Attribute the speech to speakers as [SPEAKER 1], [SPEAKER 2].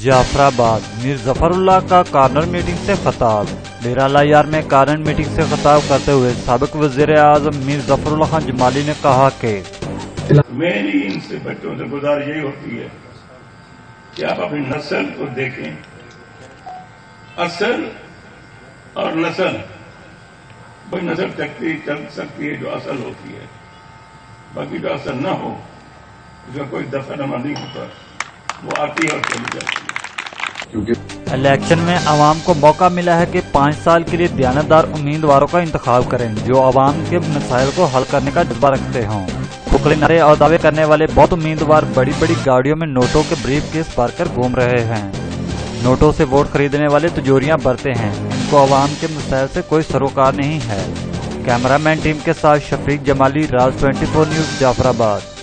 [SPEAKER 1] जाफराबाद मीर जफरुल्लाह का corner meeting से खिताब। डेरा लायार में कॉर्नर मीटिंग से खिताब करते हुए साबिक वज़ीर-ए-आज़म मीर जफरुल्लाह खान जमाली ने कहा कि
[SPEAKER 2] मेरी इनसे बच्चों से गुजारिश यही होती है कि आप अपनी नस्ल को देखें। असल और नस्ल वही नस्ल चल सकती है जो असल होती है, बाकी जो असल न हो उसका कोई दफनामा नहीं होता, वो आती है और चली जाती है।
[SPEAKER 1] इलेक्शन में आवाम को मौका मिला है कि 5 साल के लिए दियानतदार उम्मीदवारों का इंतखाब करें जो आवाम के मसाइल को हल करने का जज्बा रखते हों। खुखले नारे और दावे करने वाले बहुत उम्मीदवार बड़ी बड़ी गाड़ियों में नोटों के ब्रीफ केस भरकर घूम रहे हैं। नोटों से वोट खरीदने वाले तिजोरियां भरते हैं, इनको आवाम के मसाइल से कोई सरोकार नहीं है। कैमरामैन टीम के साथ शफीक जमाली, राज 24 न्यूज़, जाफराबाद।